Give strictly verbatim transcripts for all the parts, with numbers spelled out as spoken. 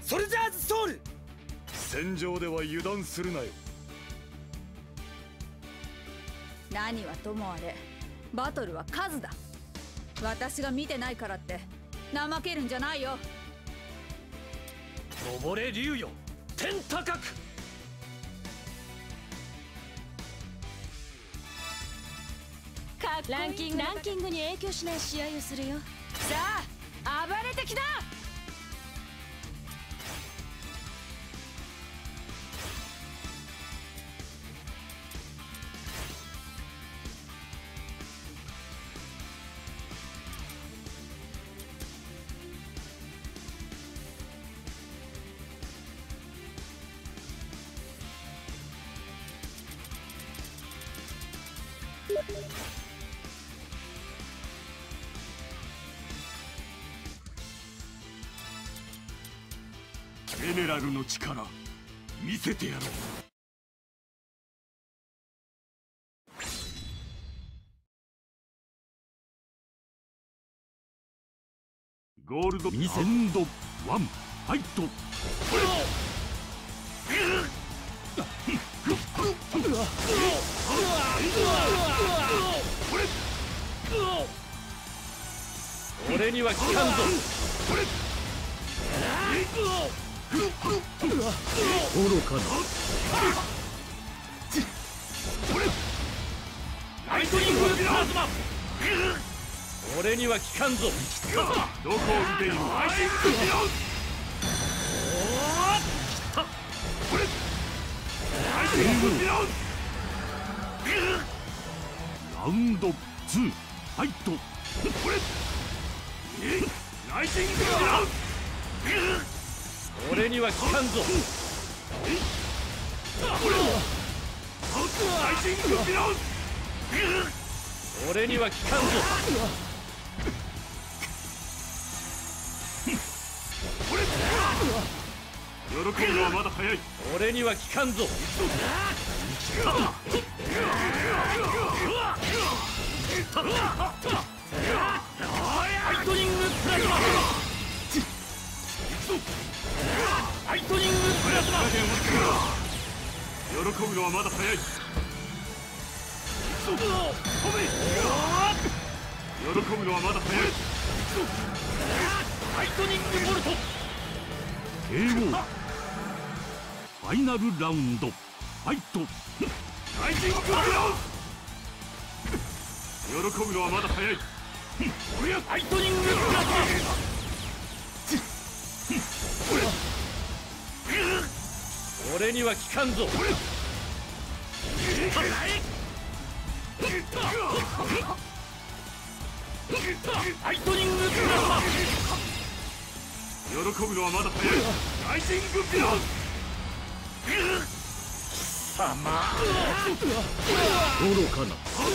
ソルジャーズソウル。 戦場では油断するなよ。 何はともあれバトルは数だ。私が見てないからって怠けるんじゃないよ。 登れ竜よ、天高く。 ランキングランキングに影響しない試合をするよ。 さあ暴れてきな。 ゼネラルの力見せてやろう。ゴールドにせんどワンファイト。 俺には効かんぞ。 愚かな。 ライトニングプラズマ。俺には効かんぞ。 どこを見ている。ライトニングピロン。ライトニングピロン。ラウンドツーファイト。ライトニングピロン。 俺には効かんぞ。 ライトニングピロン。 俺には効かんぞ。 喜ぶのはまだ早い。 俺には効かんぞ。ライトニングプラズマ。ライトニングプラズマ。 喜ぶのはまだ早い。喜ぶのはまだ早い。 ライトニングボルト。 ケーオー ファイナルラウンドファイト。ライジングブラウン。喜ぶのはまだ早い。 ライトニングプラズマ。俺には効かんぞ。ライトニングプラズマ。 喜ぶのはまだ早い。ライジングピロン。 貴様愚かな。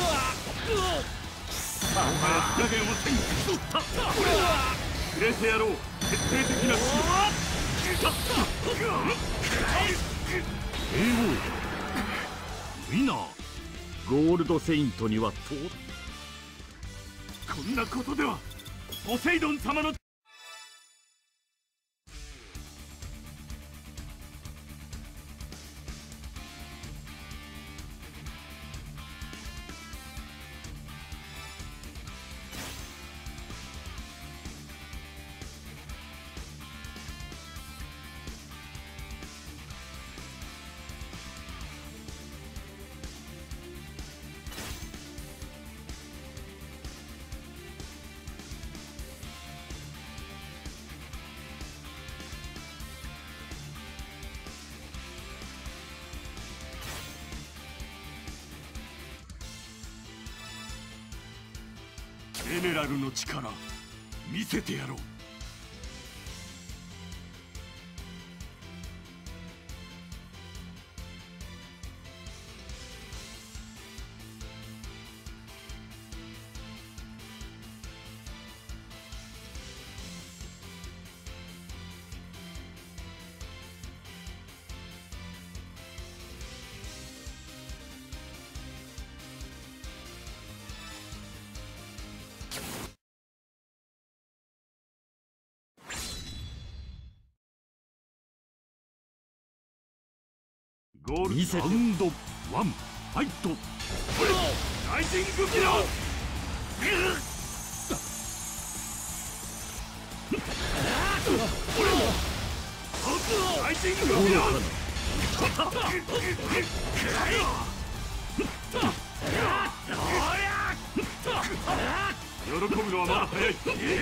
貴様加減をせん。触れてやろう。決定的な死。ケーオー ウィナー。ゴールドセイントにはとこんなことではポセイドン様のゼネラルの力見せてやろう。 ゴールラウンドワンファイト。ライジングビロー。ライジングビロー。喜ぶのはまだ早い。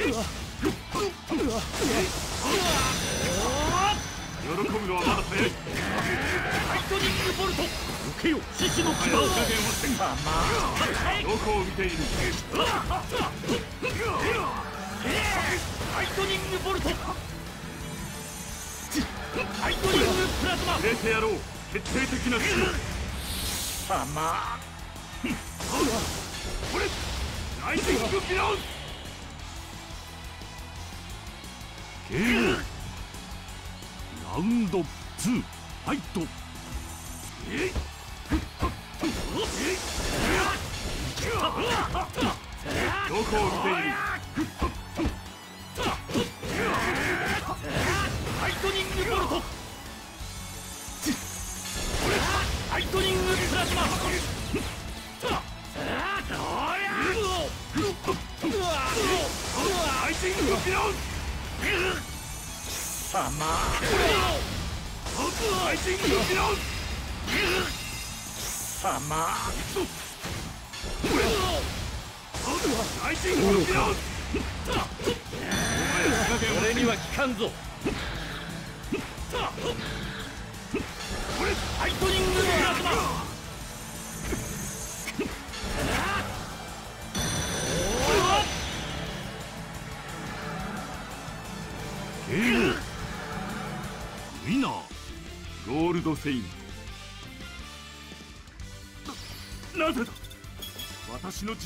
喜ぶのはまだ早い。 ライトニングボルト。 受けよ獅子の牙を加減はせん。どこを見ている。 ライトニングボルト。ライトニングプラズマ。 入れてやろう。決定的な死を。 様。 これライジングビロー。ケーオー。ラウンドツーファイト。どこを見ている。 ライトニングボルト。ライトニングプラズマ。 ライジングビロー。 様。 ライジングビロー。 様。 ライジングビロー。 俺には効かんぞ。ライトニングプラズマ。 ケーオー。ウィナーゴールドセイント。なぜだ。私の実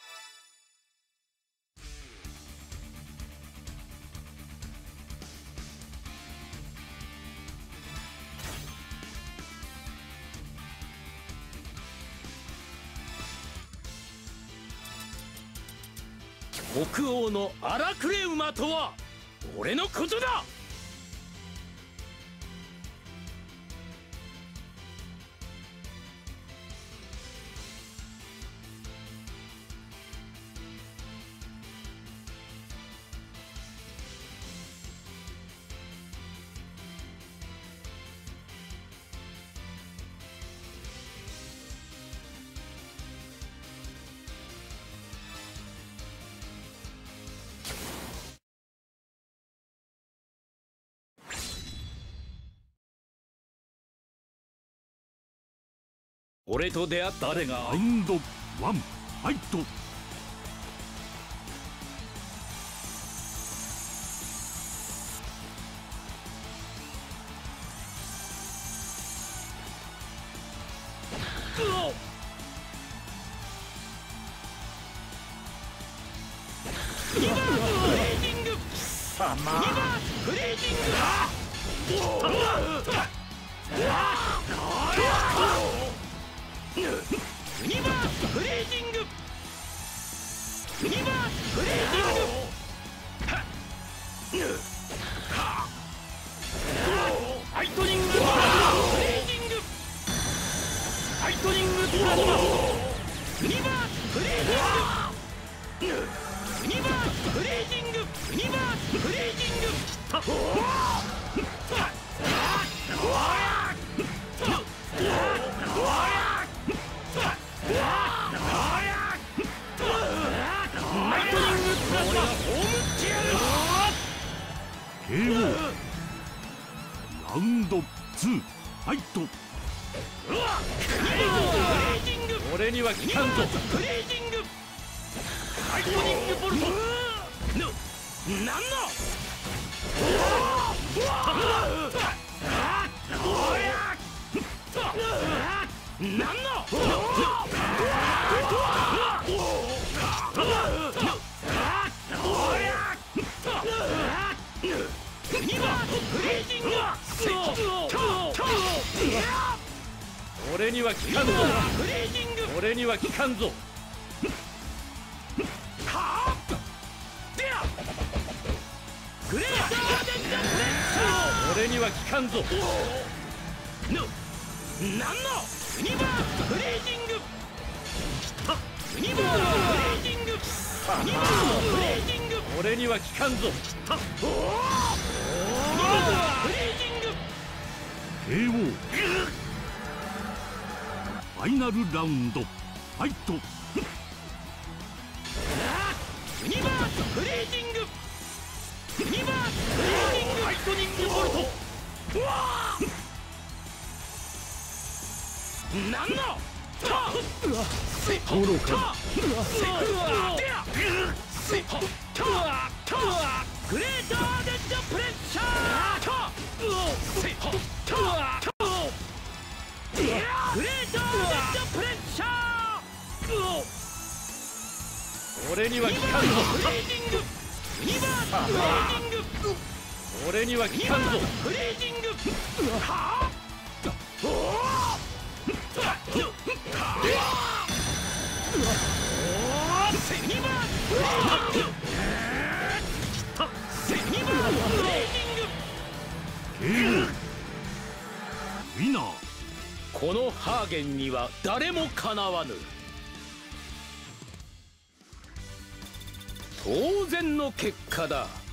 北欧の荒くれ馬とは俺のことだ。俺と出会った誰が。 ラウンドワンファイト。 フレージング様。フレージング。ユニバースフレージング。ユニバースフレージング。ライトニングフレージング。ライトニングプラズマ。ユニバースフレージング。ユニバースフレージング。ユニバースフレージング。 ケーオー ラウンドツーファイト。 俺には効かんぞ。フレージング。ライトニングボルト。なんの。なんの。ユニバースフレージング。俺には効かんぞ。フレージング。俺には効かんぞ。はあ。でや。グレーターデンジャー。俺には効かんぞ。 何のユニバースフリージングユニバースフリージングユニバースフリージング俺には効かんぞユニバースフリージングケーオー ファイナルラウンドファイト。 ユニバースフリージングユニバースフリージングライトニングボルトうわーなんのたせ愚かせたグレートアーデッドプレッシャーたせたグレートアーデッドプレッシャー俺には効かんぞフリージングユニバースフリージング俺には効かんぞフリージングはあおおセニバースフリージングセニバースフリージングケーオー ウィナー。 このハーゲンには誰もかなわぬ当然の結果だ。